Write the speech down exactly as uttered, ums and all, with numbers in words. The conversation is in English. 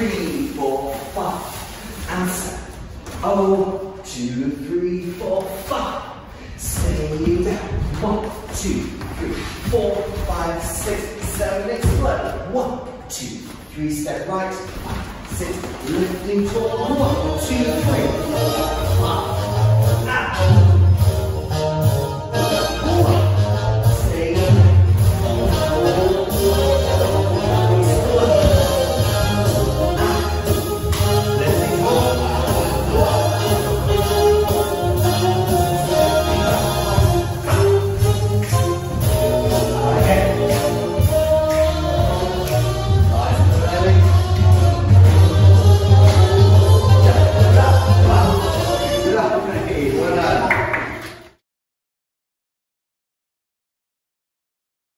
three, four, five. And seven. Oh, two, three, four, five. Stay down. One, two, three, four, five, six, seven. Explode. One, two, three. Step right. Five, six. Lifting tall. One, two, three, four, five. Out.